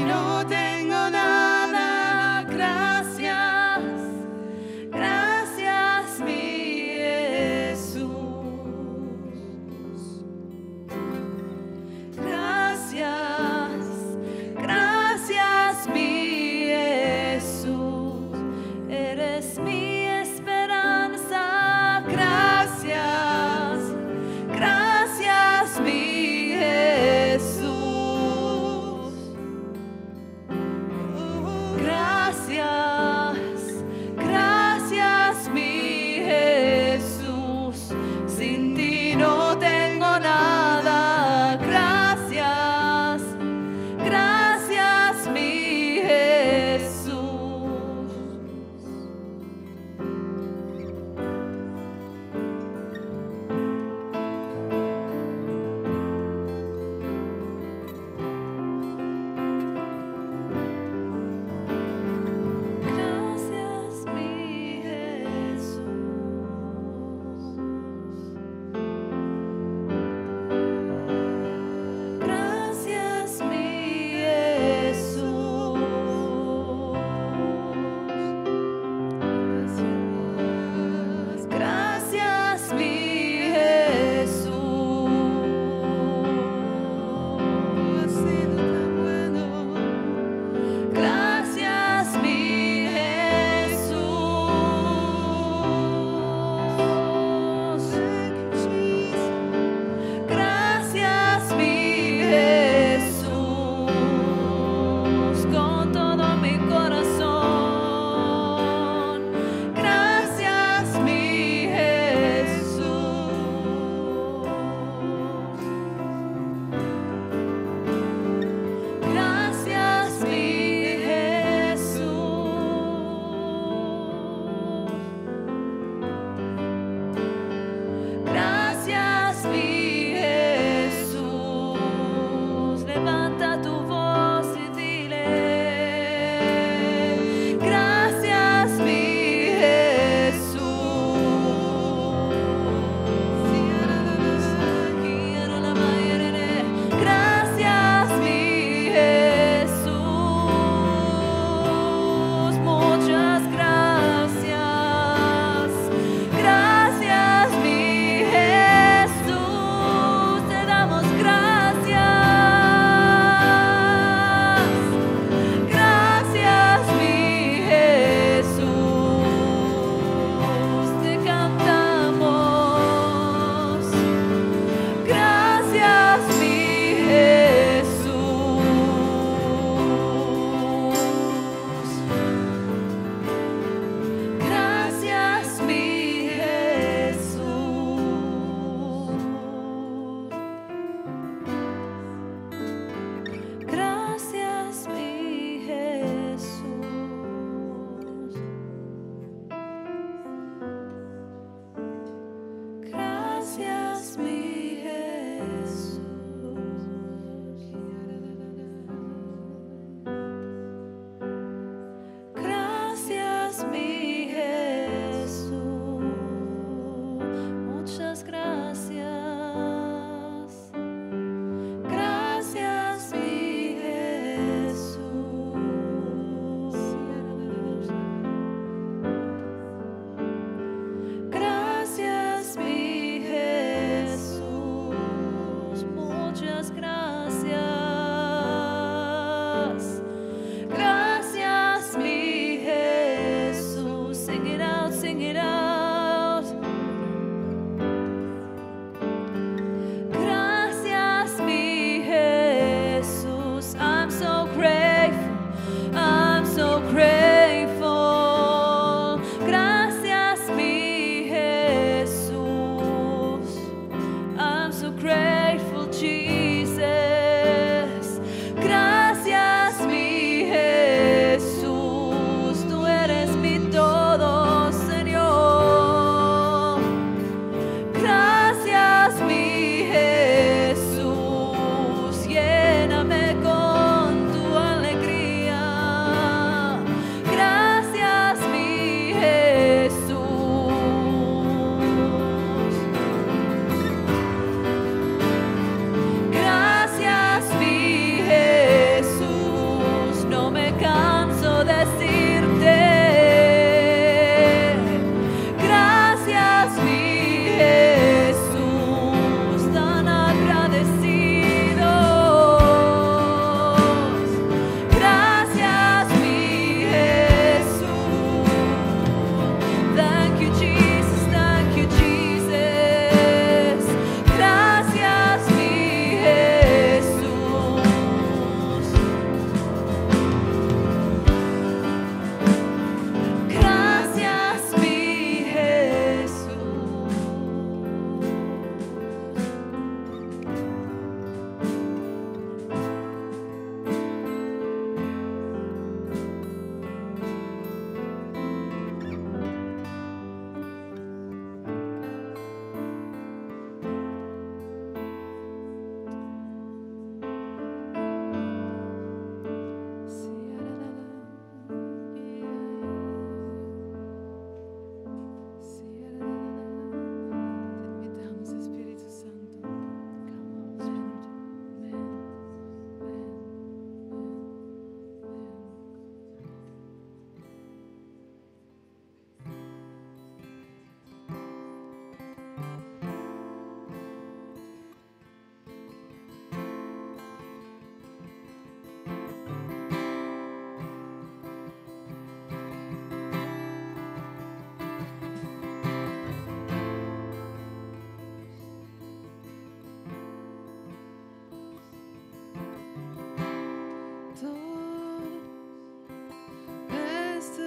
no tengo nada, gracias, gracias mi Jesús. Gracias, gracias mi Jesús, eres mi esperanza. Gracias, gracias mi Jesús.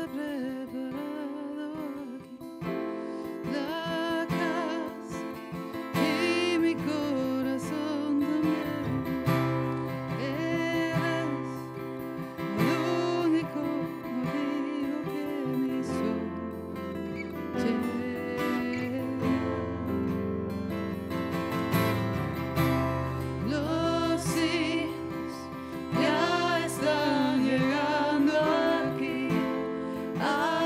ya están llegando aquí.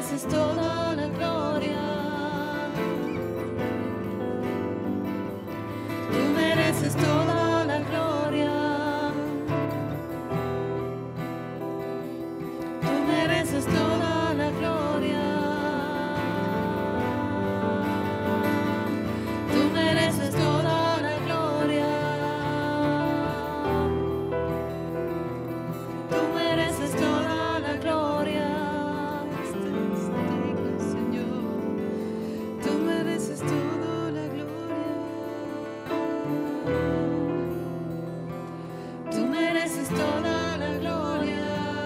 mereces toda la gloria. Tú mereces toda la gloria. Tú mereces toda la gloria. Tú mereces toda la gloria. Tú mereces toda la gloria. Señor, tú mereces toda la gloria. Tú mereces toda la gloria.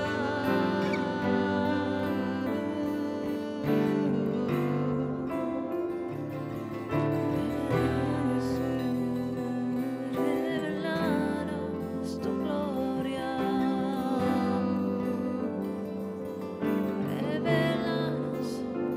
Revelanos tu gloria. Revelanos.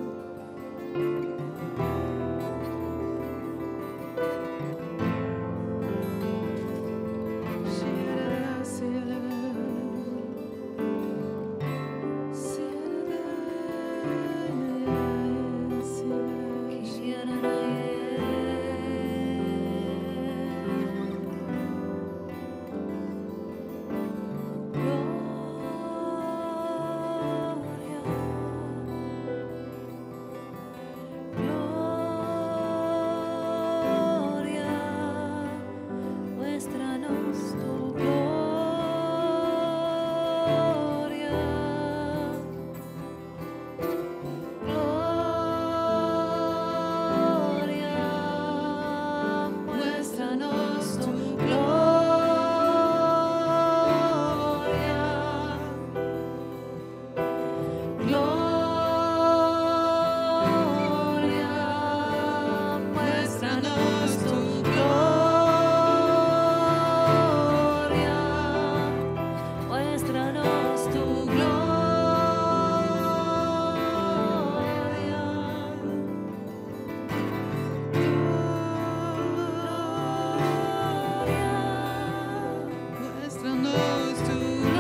Gloria, muéstranos tu gloria. Gloria, muéstranos tu gloria. Gloria, muéstranos tu gloria. Muéstranos tu muéstranos tu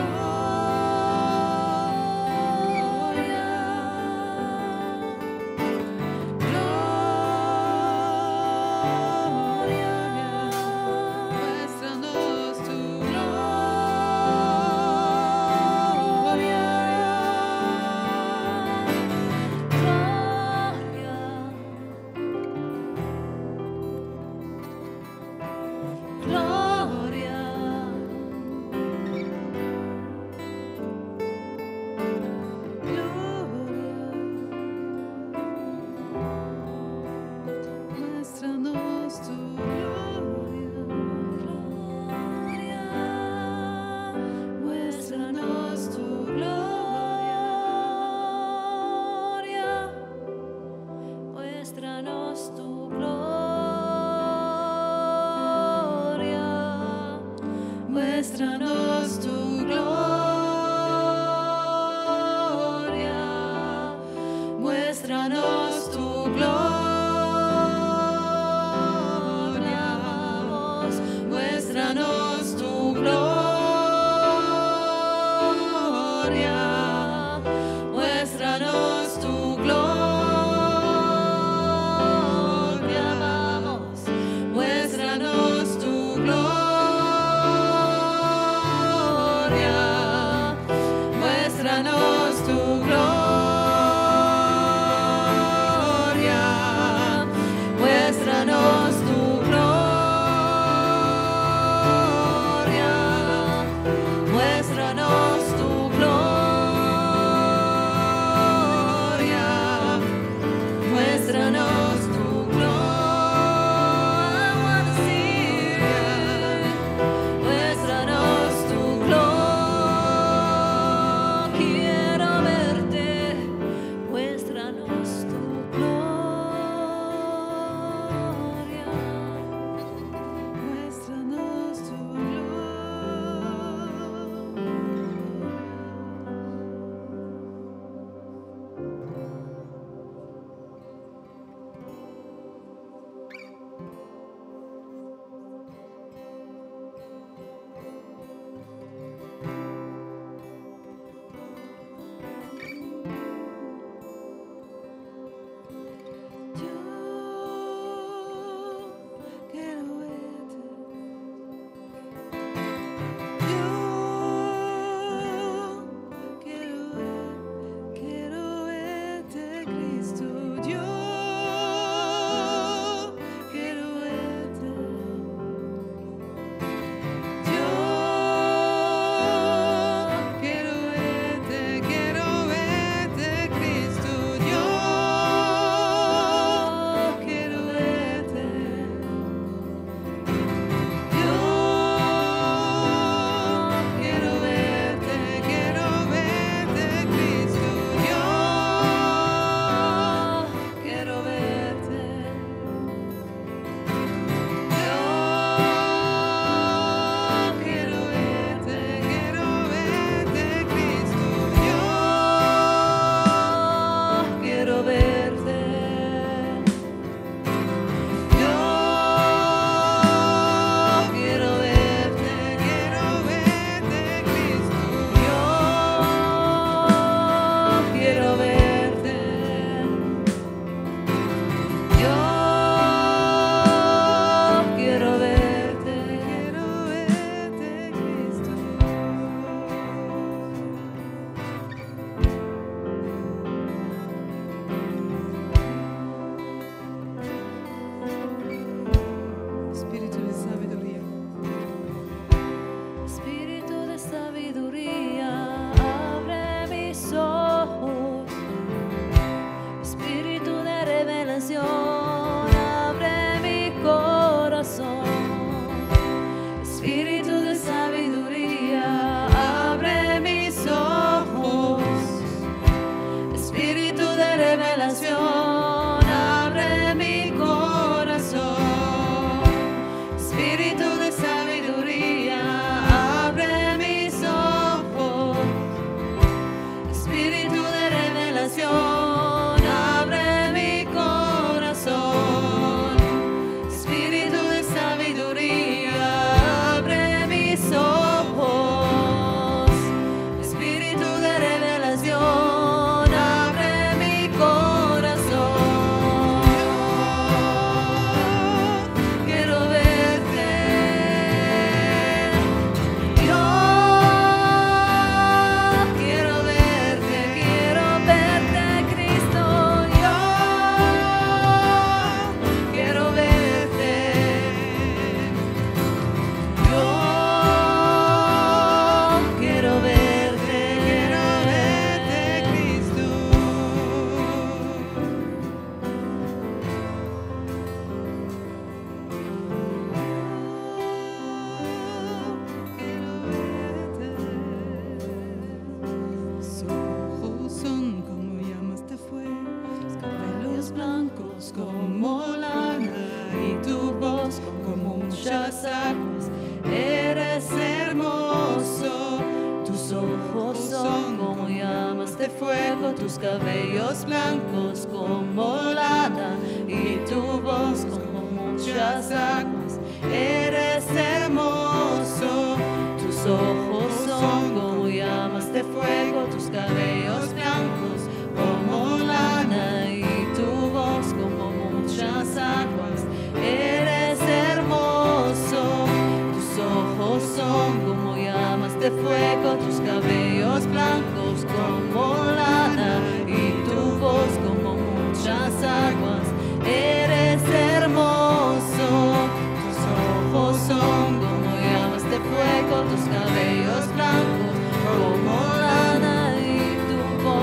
muéstranos tu gloria. Muéstranos tu gloria. Muéstranos tu gloria. Muéstranos tu gloria. Muéstranos tu gloria. Muéstranos tu gloria. Muéstranos tu gloria. Muéstranos tu gloria. Muéstranos tu gloria. Muéstranos tu gloria. Muéstranos tu gloria. Muéstranos tu gloria. Muéstranos tu gloria. Muéstranos tu gloria. Quiero ver Cristo, yo quiero verte. Yo quiero verte, Cristo, yo quiero verte. Yo quiero verte, Cristo, yo quiero verte. Yo quiero verte, Cristo, yo quiero verte. Yo quiero verte, Cristo, yo quiero verte. Yo quiero verte, Cristo. Espíritu de sabiduría. Espíritu de sabiduría, abre mis ojos. Espíritu de revelación, abre mi corazón. Espíritu de sabiduría, abre mis ojos. Espíritu de revelación, abre mi corazón. Espíritu de sabiduría, abre mis ojos. Espíritu de revelación, abre mi corazón. Espíritu de sabiduría, abre mis ojos. Espíritu de revelación, abre mi corazón. Quiero verte. Yo quiero verte, Cristo. Yo quiero verte. Yo quiero verte, Cristo. Sus ojos son como llamas de fuego, sus cabellos blancos como lana y tu voz como muchas aguas. Eres hermoso. Tus ojos son como llamas de fuego, tus cabellos blancos como lana y tu voz como muchas aguas. Eres hermoso. Tus ojos son como llamas de fuego, tus cabellos blancos como lana y tu voz como muchas aguas. Eres hermoso. Tus ojos son como llamas de fuego, tus cabellos blancos como lana y tu voz como muchas aguas. Eres hermoso. Tus ojos son como llamas de fuego, tus cabellos blancos como lana y tu voz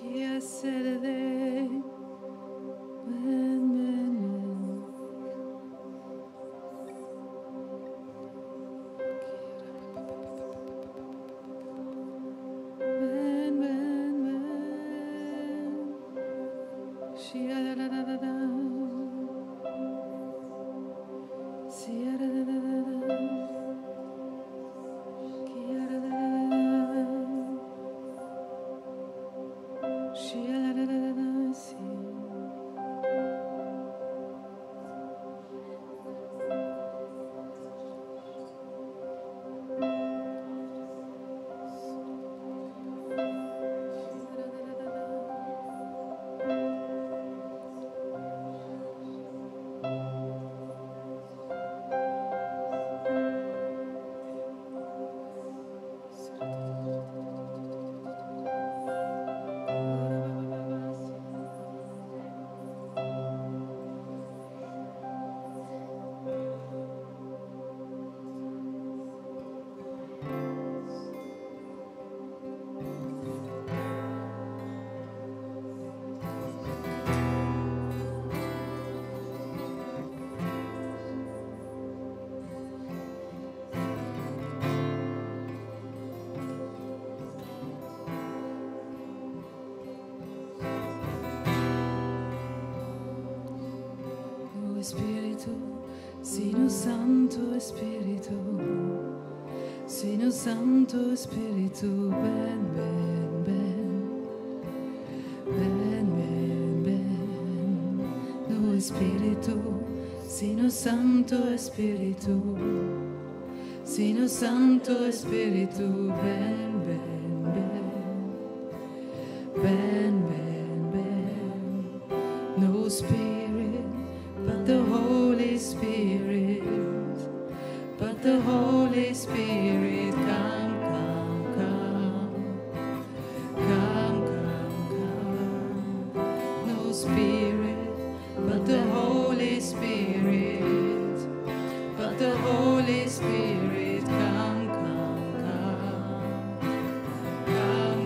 Espíritu, Sino Santo Espíritu, Sino Santo Espíritu, ven, ven, ven, ven, ven, ven. No Espíritu, Sino Santo Espíritu, Sino Santo Espíritu, ven, ven, ven, ven, ven, ven. No Spirit, but the Holy Spirit, but the Holy Spirit, come, come, come, come, come, come. No Spirit, but the Holy Spirit, but the Holy Spirit, come, come, come, come, come,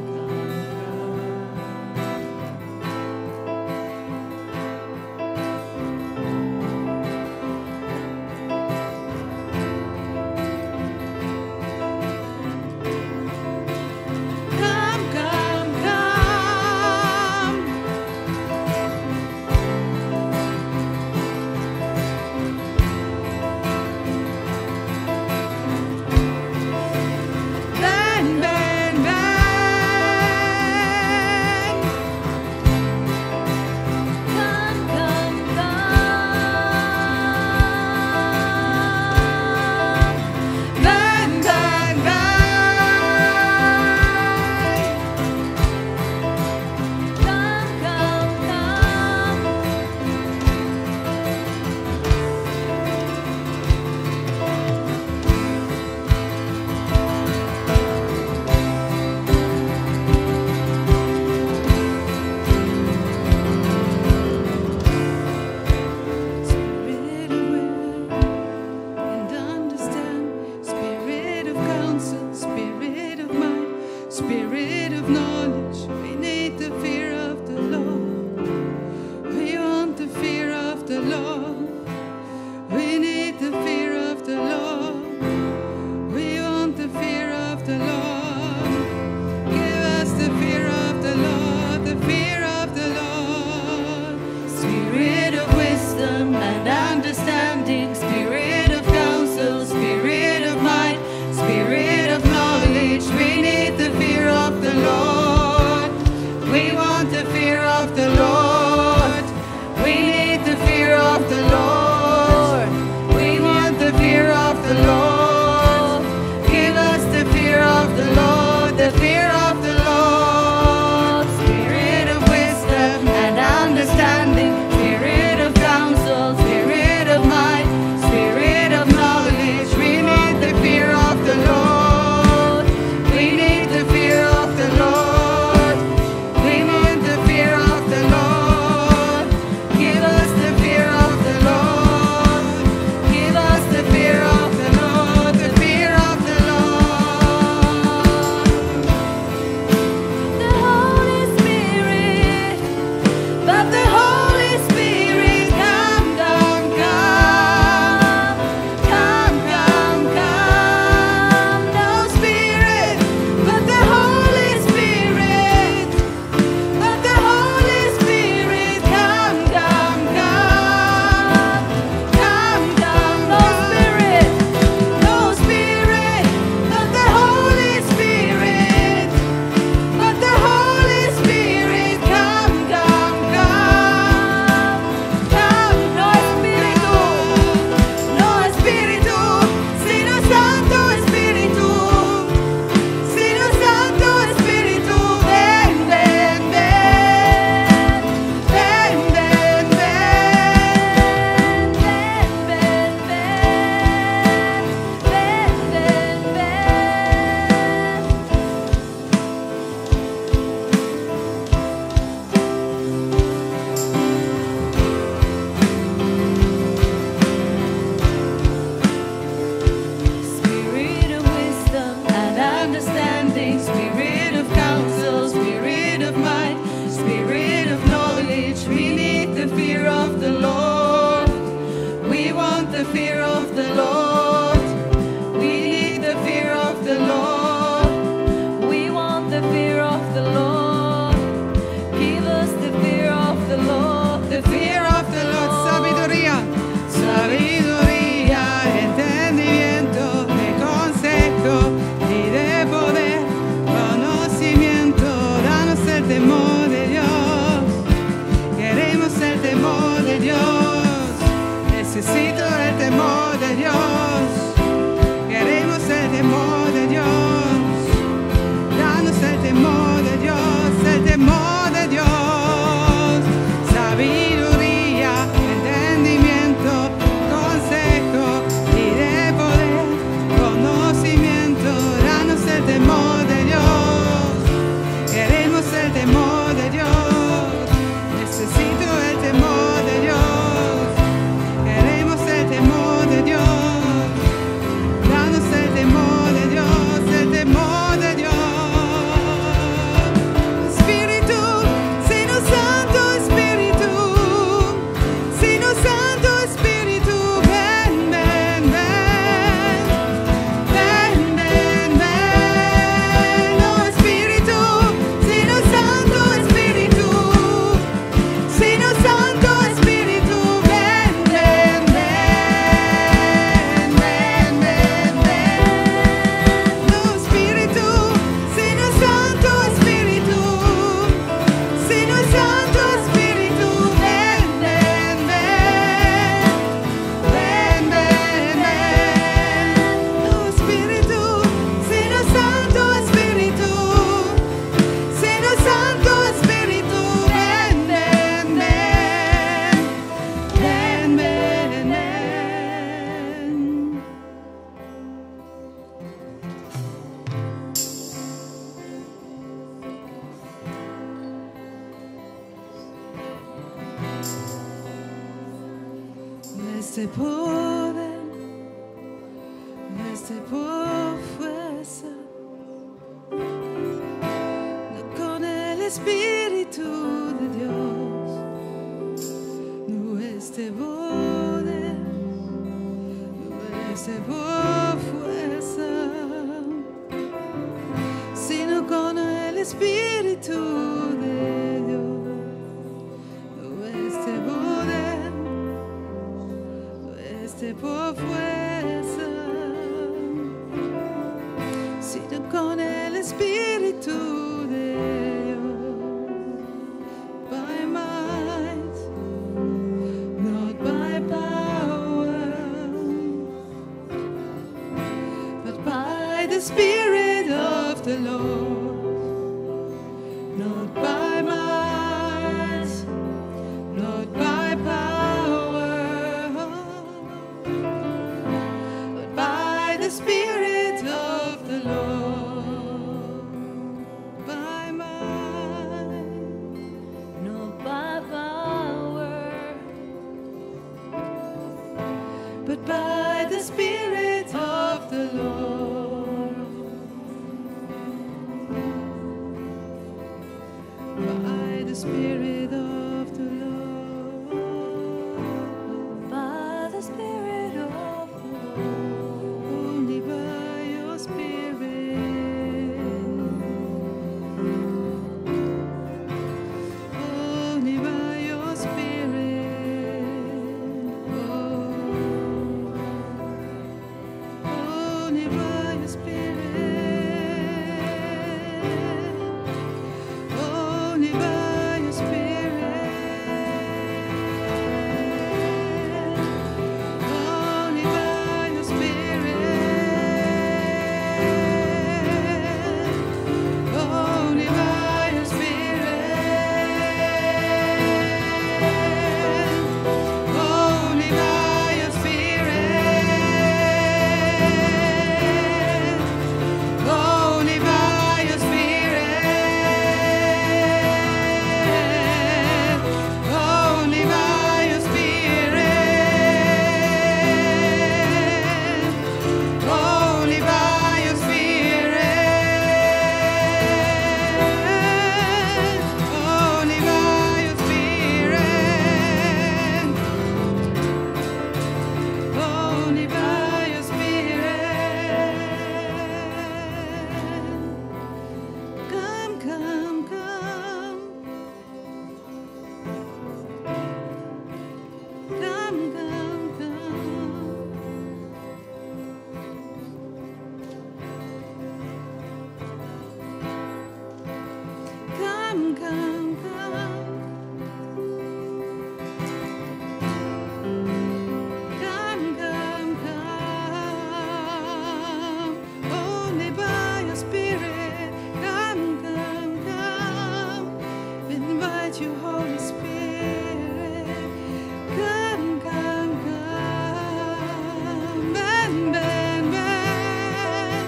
Spirit of knowledge, we need the fear of the Lord. We want the fear of the Lord. We need the fear of the Lord. We want the fear of the Lord. Give us the fear of the Lord, the fear of the Lord. Spirit of wisdom and understanding, Spirit of counsel, Spirit of might, Spirit of knowledge, we need the fear of the Lord. We want the fear of the Lord. We need the fear of the Lord. We want the fear of the Lord. Give us the fear of the Lord, the fear of the Lord. Spirit of wisdom and understanding, Spirit of counsel, Spirit of might, Spirit of knowledge, we need the fear of the Lord. We need the fear of the Lord. We need the fear of the Lord. Give us the fear of the Lord. the fear of the Lord. Sabiduría, sabiduría, entendimiento, de consejo y de poder, conocimiento. Danos el temor de Dios. Queremos el temor de Dios. Necesito el temor de Dios. Queremos el temor de Dios. Danos el temor de Dios, el temor de Dios. Sabiduría, entendimiento, consejo y de poder, conocimiento. Danos el temor de Dios. Queremos el temor de Dios. Necesito el temor de Dios. Queremos el temor de Dios. Danos el temor de Dios, el temor de Dios. Espíritu, Sino Santo, Espíritu, Sino Santo, Espíritu, ven, ven, ven, ven, ven, ven. Oh Espíritu, Sino Santo, Espíritu, Sino Santo, Espíritu, ven, ven, ven, ven, ven, ven. Oh Espíritu, Sino Santo, Espíritu, Sino Santo, Espíritu, ven, ven, ven, ven, ven, ven. Oh Espíritu, Sino Santo, Espíritu, Sino Santo, Espíritu, ven, ven, ven, ven, ven, ven. Este poder, este por fuerza, no con el Espíritu de Dios, no este poder, no este por fuerza, sino con el Espíritu de Dios, no este poder, este por fuerza, sino con el Espíritu de Dios. By might, not by power, but by the Spirit of the Lord. Not by might, not by power, but by the Spirit of the Lord. By might, not by power, but by the Spirit of the Lord. By the Spirit of the Lord. by the Spirit of the Lord. Only by your Spirit. Only by your Spirit. Only by your Spirit. Only by your Spirit. invite you, Holy Spirit. Come, come, come. Bend, bend, bend.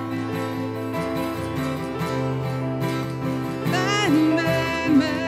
Bend, bend, bend.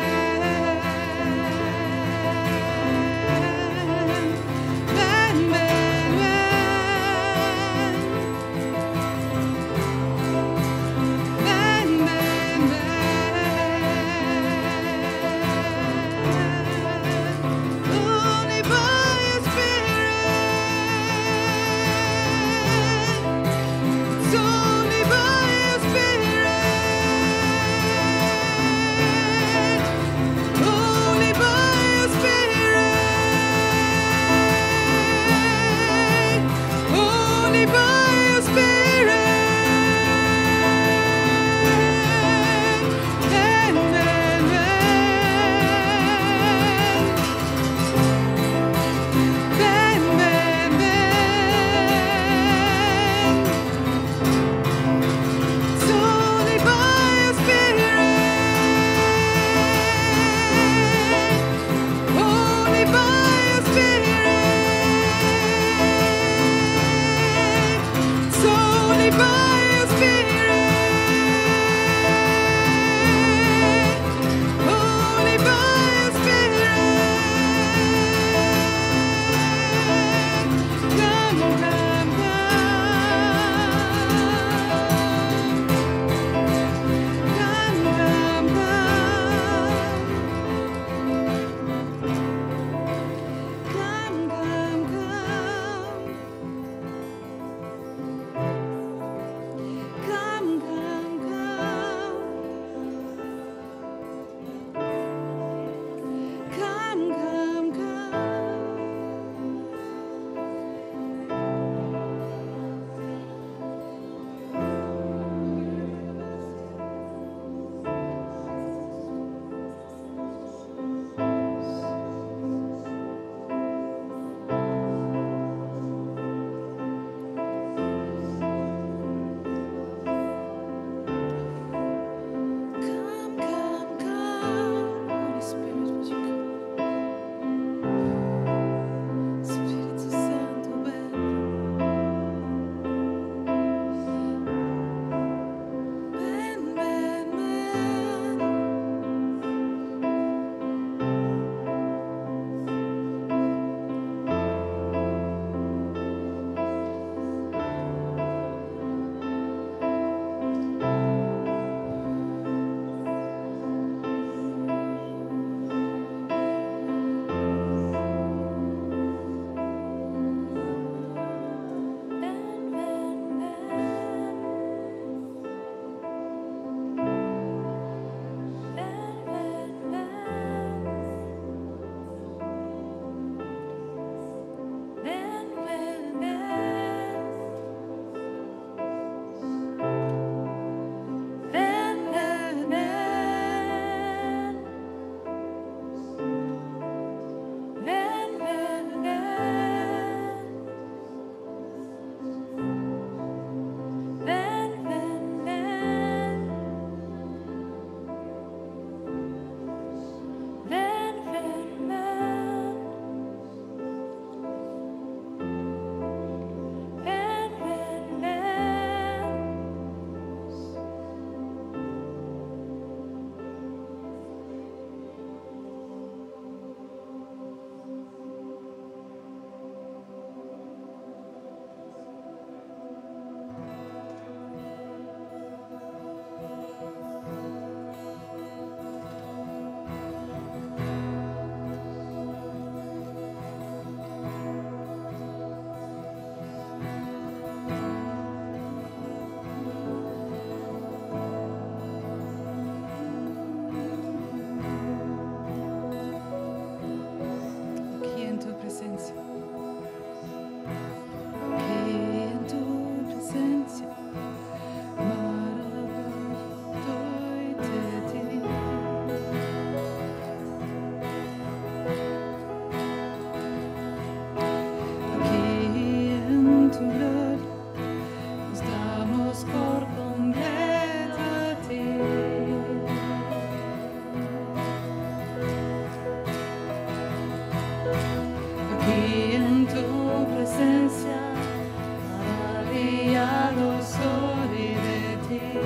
Aquí en tu presencia, maravillado soy de ti.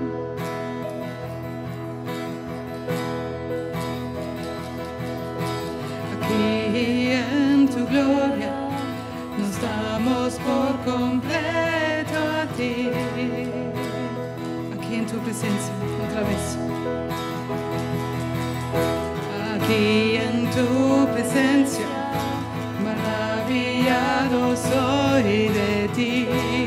Aquí en tu gloria nos damos por completo a ti. Aquí en tu presencia, otra vez. Aquí en tu presencia, maravillado soy de ti.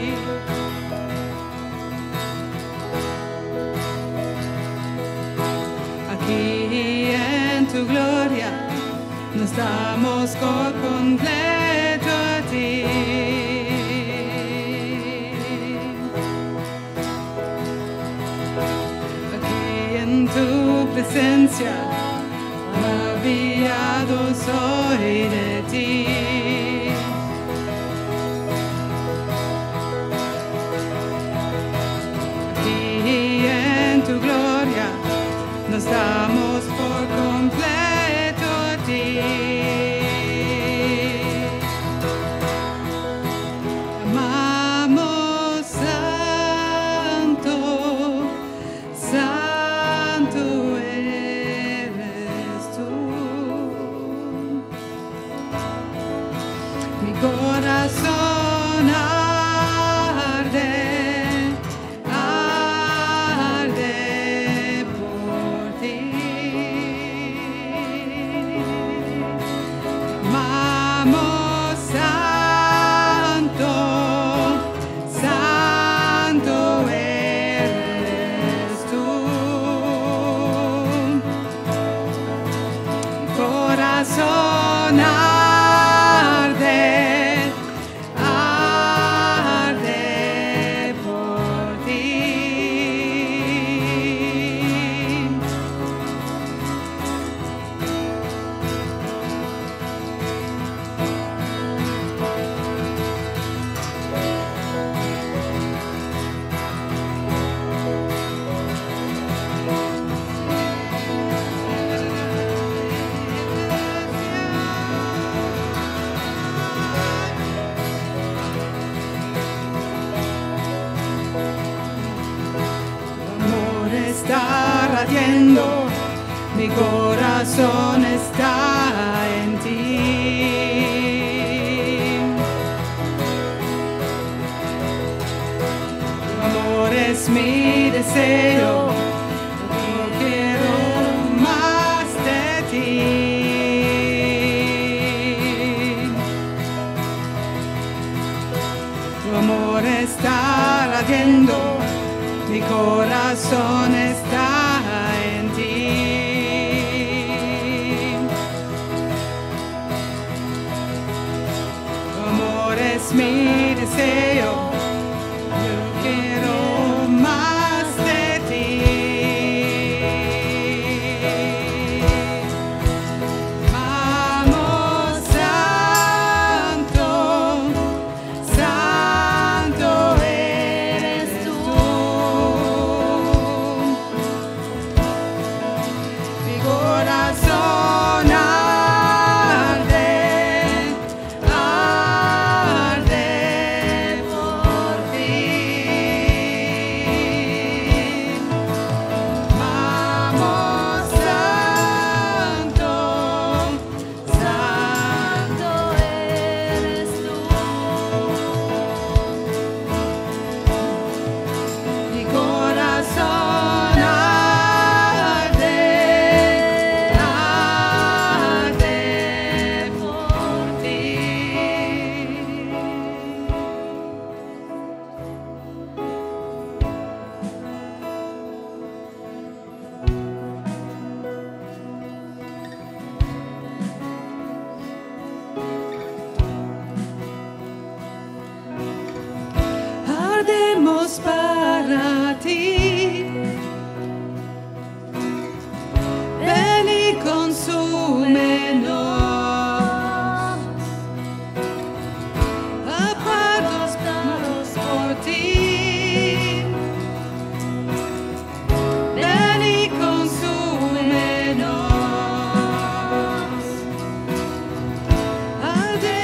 Aquí en tu gloria nos damos por completo a ti. Aquí en tu presencia, maravillado soy de ti. Aquí en tu gloria nos damos por completo a ti. Amamos santo, santo eres tú. Mi corazón arde, arde por ti. Amamos santo, santo eres tú. Mi corazón arde, arde por ti. Está ardiendo, mi corazón está en ti. Tu amor es mi deseo, yo quiero más de ti. Tu amor está ardiendo, mi corazón está en ti. Tu amor es mi deseo, yo quiero más de ti. Amamos santo, santo eres tú. Mi corazón arde, arde por ti. Amamos santo, santo eres tú. Mi corazón arde, arde por ti. Ardemos para ti. Ven y consúmenos, apartados por ti. Ven y consúmenos, arde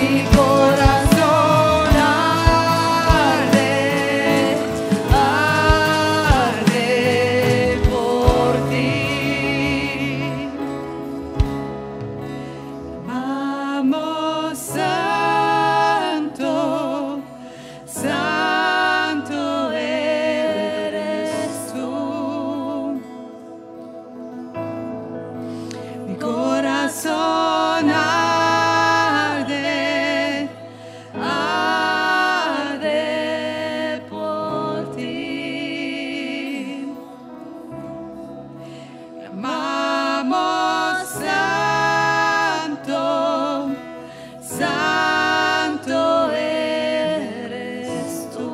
Mi corazón arde, arde por ti. Amamos santo, santo eres tú. Mi corazón arde, arde por ti. Amamos santo, santo eres tú.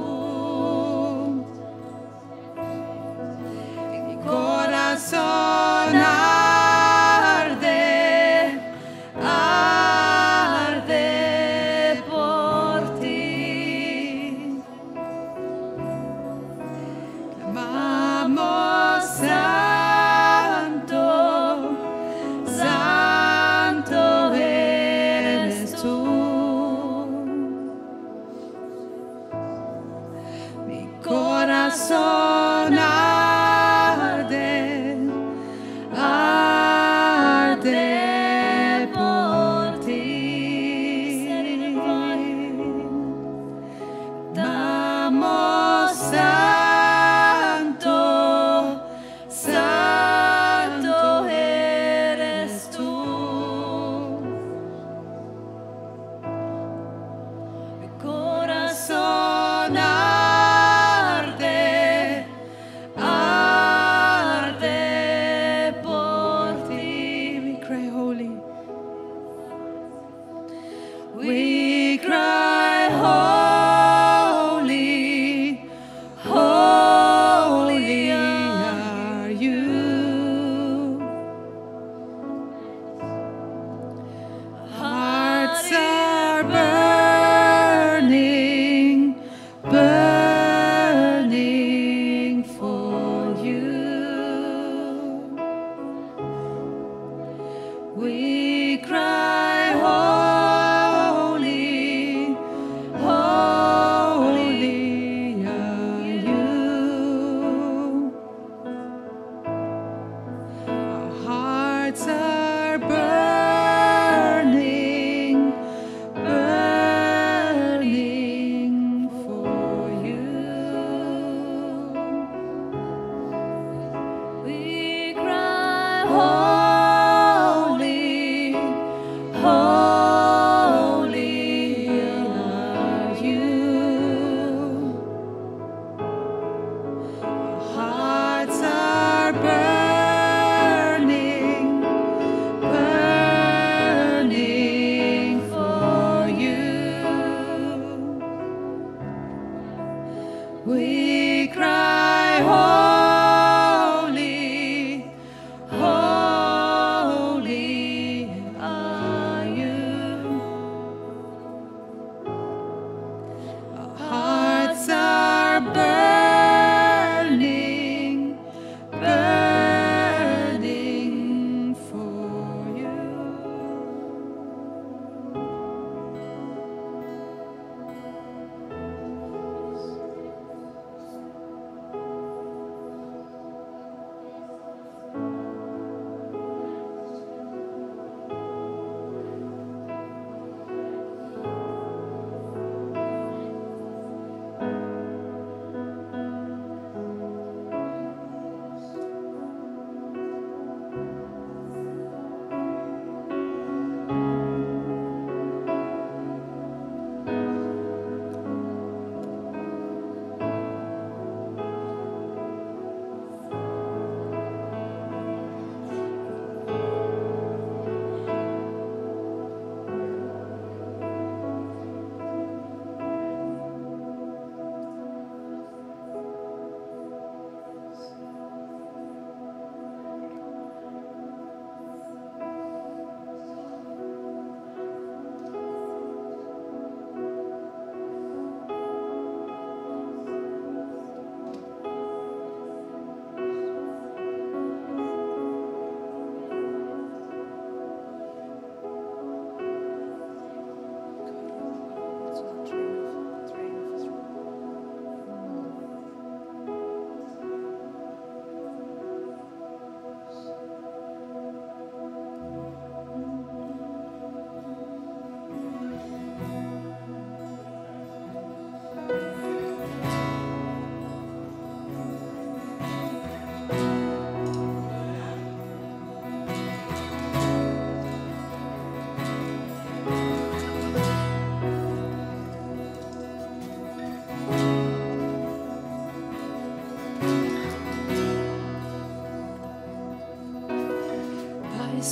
Mi corazón arde, arde por ti. Amamos santo, santo eres tú. Mi corazón arde, arde por ti. Damos santo, santo eres tú. Mi corazón arde, arde por ti. We cry holy. We cry holy, holy are you. Hearts are burning, burning for you. We cry holy,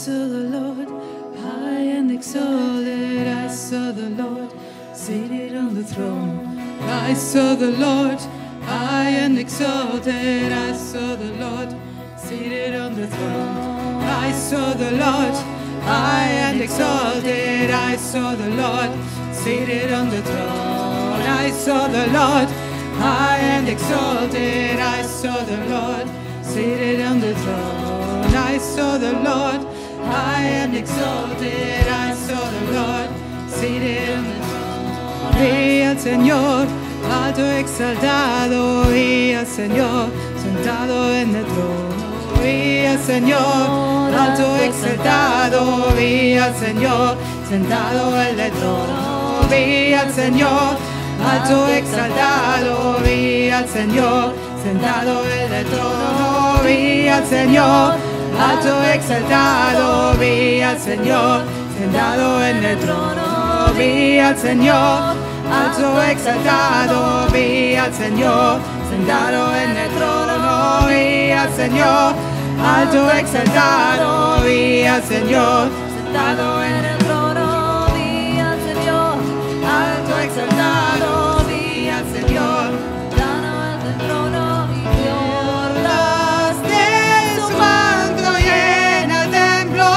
saw the Lord high and exalted. I saw the Lord seated on the throne. I saw the Lord high and exalted. I saw the Lord seated on the throne. I saw the Lord high and exalted. I saw the Lord seated on the throne. I saw the Lord high and exalted. I saw the Lord seated on the throne. I saw the Lord high and exalted. I saw the Lord seated on the throne. Vi al Señor alto exaltado, vi al Señor sentado en el trono. Vi al Señor alto exaltado, vi al Señor sentado en el trono. Vi al Señor alto exaltado, vi al Señor sentado en el trono. Vi al Señor alto exaltado, vi al Señor sentado en el trono. Vi al Señor alto exaltado, vi al Señor sentado en el trono. Vi al Señor alto exaltado, vi al Señor sentado en el trono. Vi al Señor alto exaltado, vi al Señor sentado en el trono. Y olas de su manto llena el templo,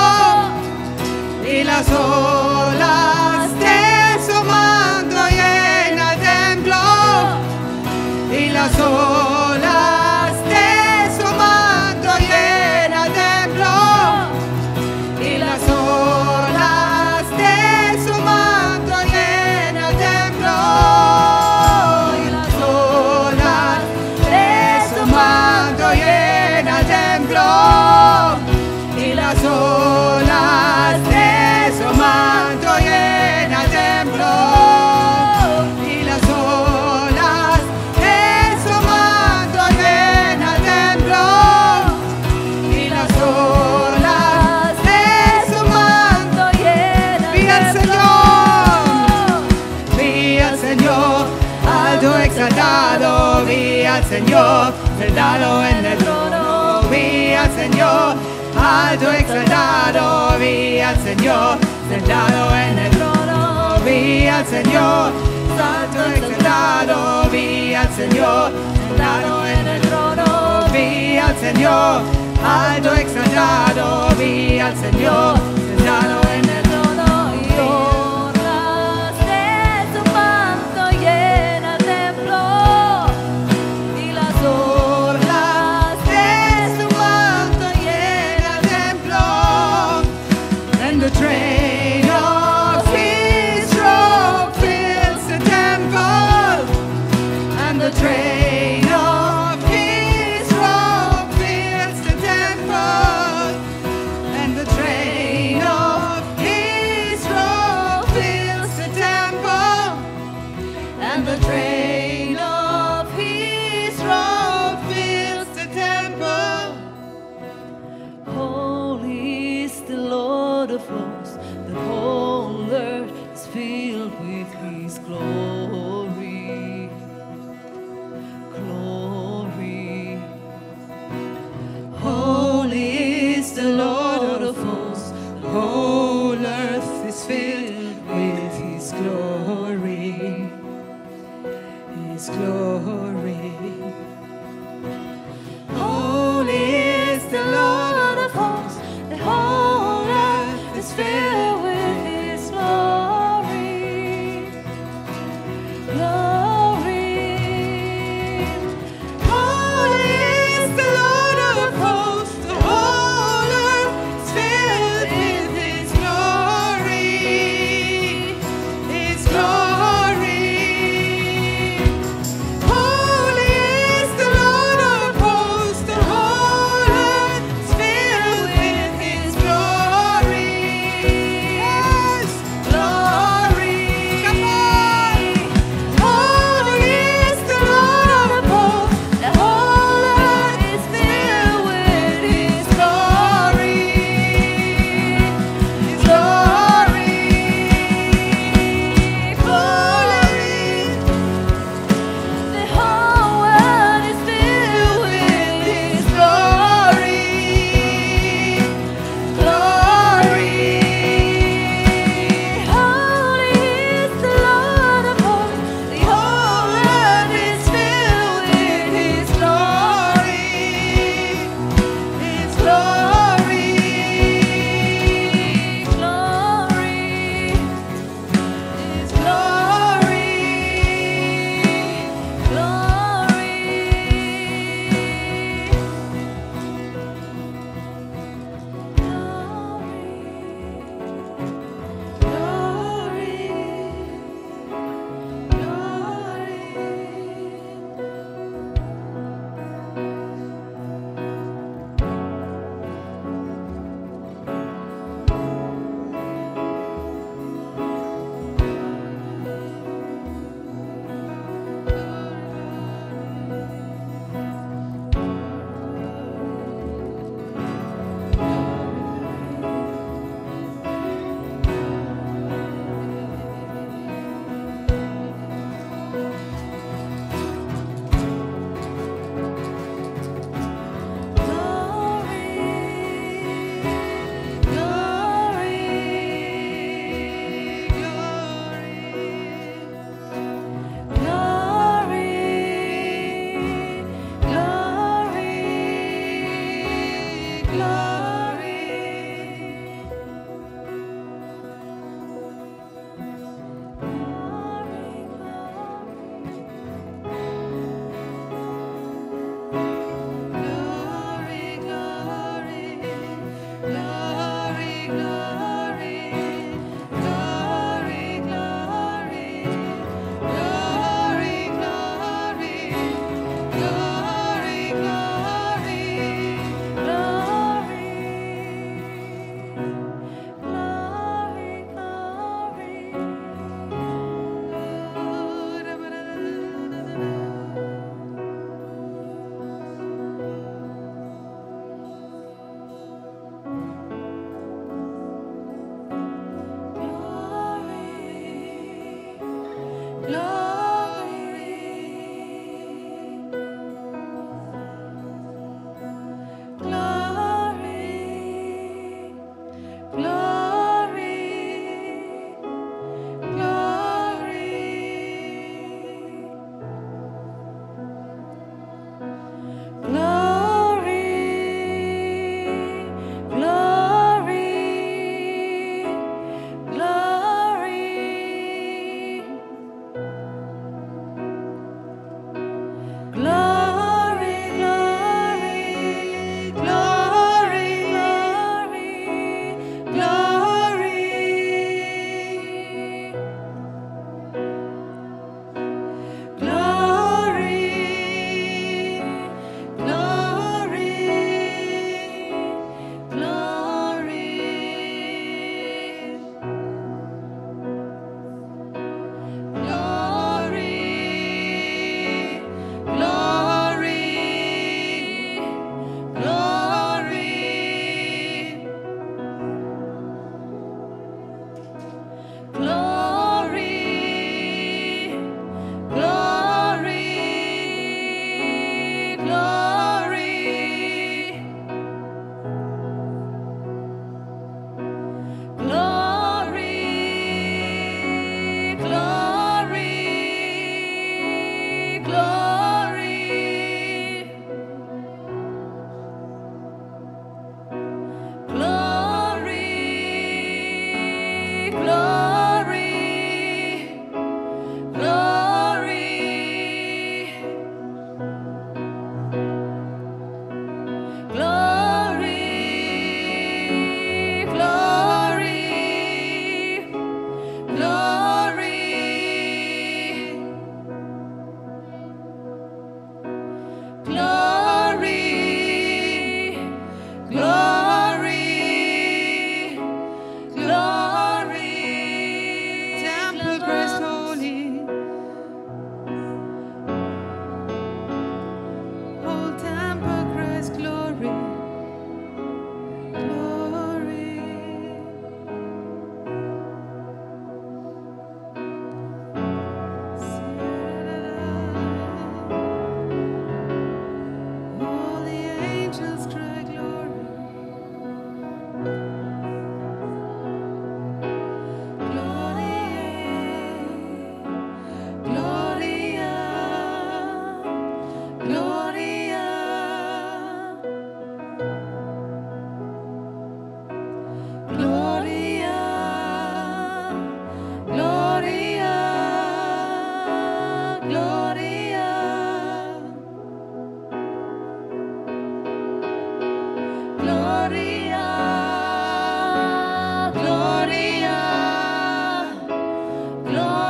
y las olas de su manto llena el templo, y las olas de su manto llena el templo, y las olas de su manto llena el templo, y las olas de su manto llena el templo, y las olas de su manto llena el templo, y las olas de su manto llena el templo, y las olas de su manto llena el templo. Vi al Señor alto exaltado, vi al Señor sentado en el trono. Vi al Señor alto exaltado, vi al Señor sentado en el trono. Vi al Señor alto exaltado, vi al Señor sentado en el trono. Vi al Señor alto exaltado, vi al Señor sentado en el trono. Y olas de su manto llena el templo, y las olas de su manto llena el templo, and the train of his robe fills the temple, and the train of his robe fills the temple, and the train of his robe fills the temple, and the train of his robe fills the temple. Holy is the Lord of hosts, the whole earth is filled with his glory. Glory. Holy is the Lord of hosts, the whole earth is filled with his glory. His glory. Holy is the Lord of hosts, the whole earth is filled with his glory. Glory. Holy is the Lord of hosts, the whole earth is filled with his glory. His glory. Holy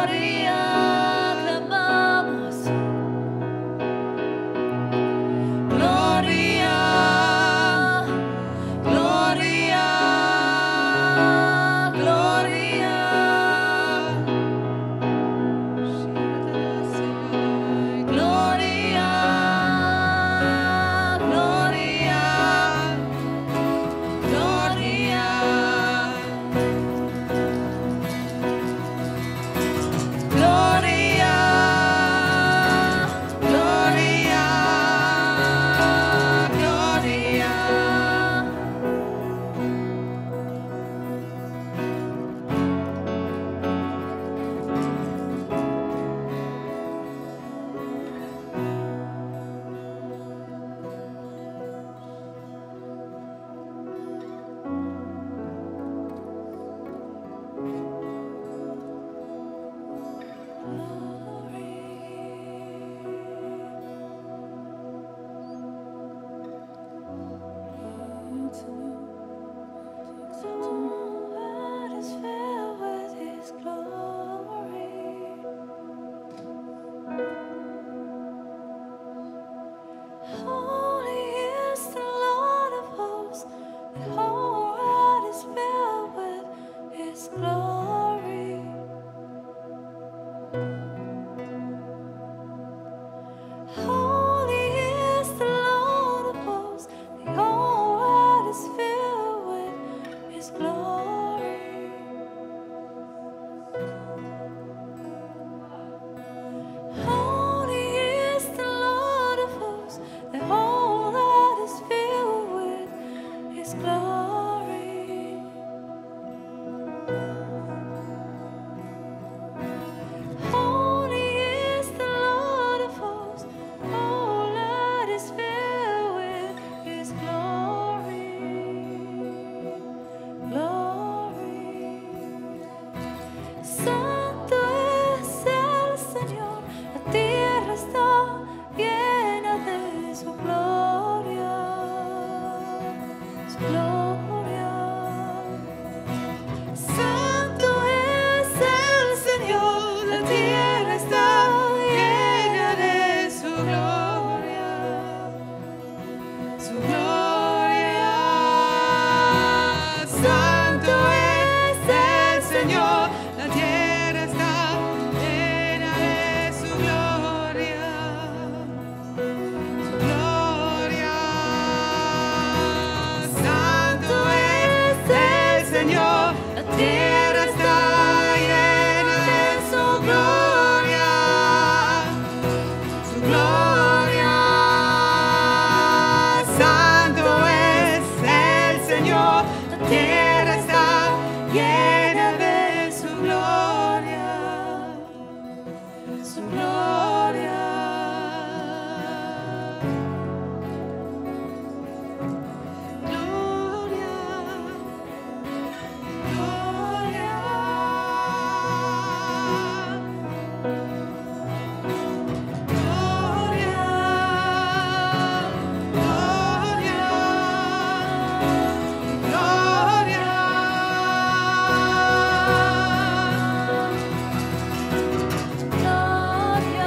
Gloria.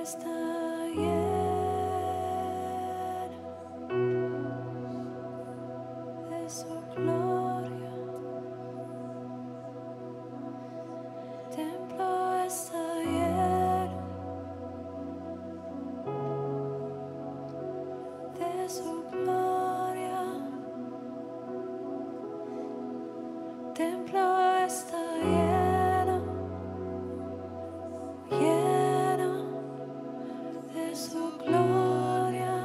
está lleno de su gloria. El templo está lleno de su gloria. El templo está lleno, lleno de su gloria.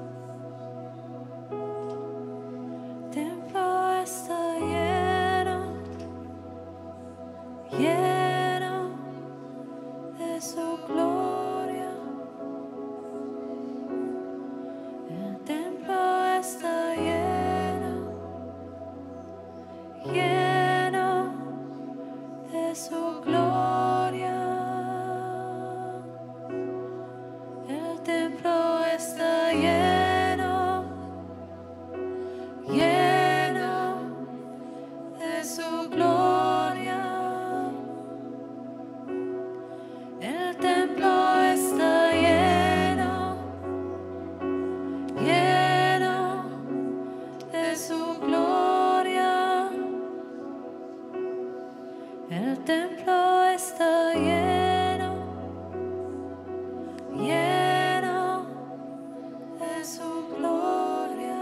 El templo está lleno, lleno de su gloria. El templo está lleno, lleno de su gloria. El templo está lleno, lleno de su gloria. El templo está lleno, lleno de su gloria. El templo está lleno, lleno de su gloria.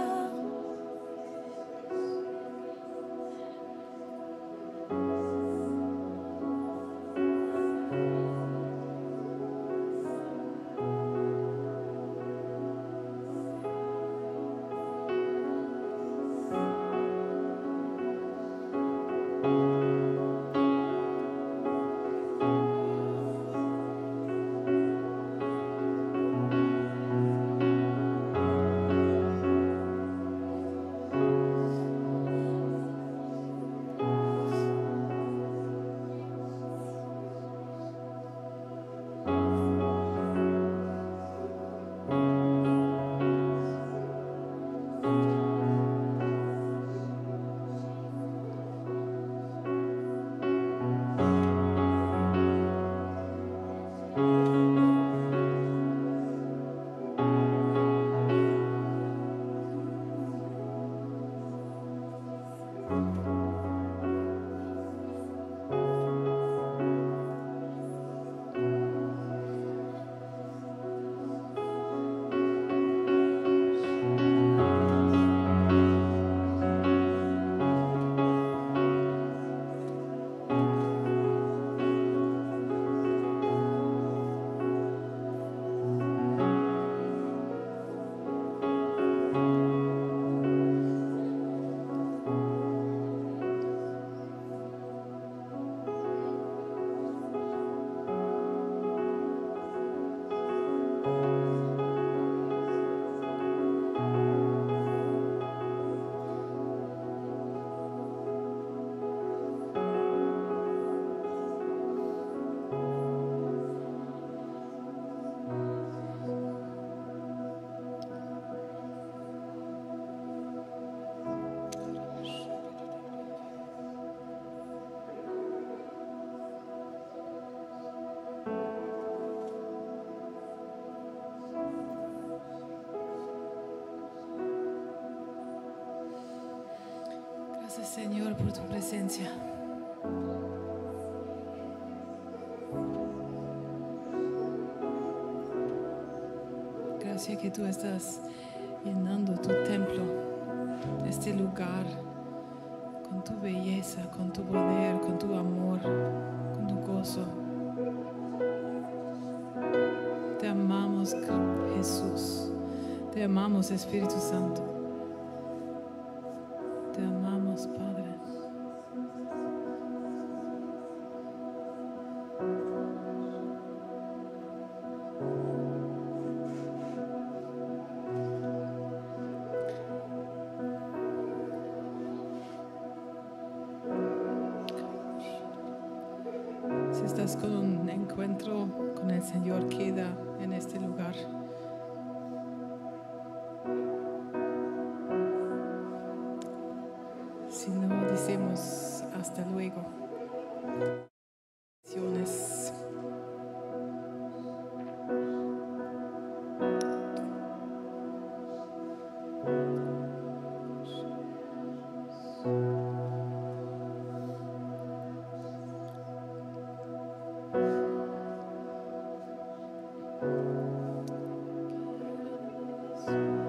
Gracias, Señor, por tu presencia. Gracias que tú estás llenando tu templo, este lugar, con tu belleza, con tu poder, con tu amor, con tu gozo. Te amamos, Jesús. Te amamos, Espíritu Santo. Te amamos, Padre. Si estás con un encuentro con el Señor, queda en este lugar. Si no, decimos hasta luego. Bendiciones. Dios.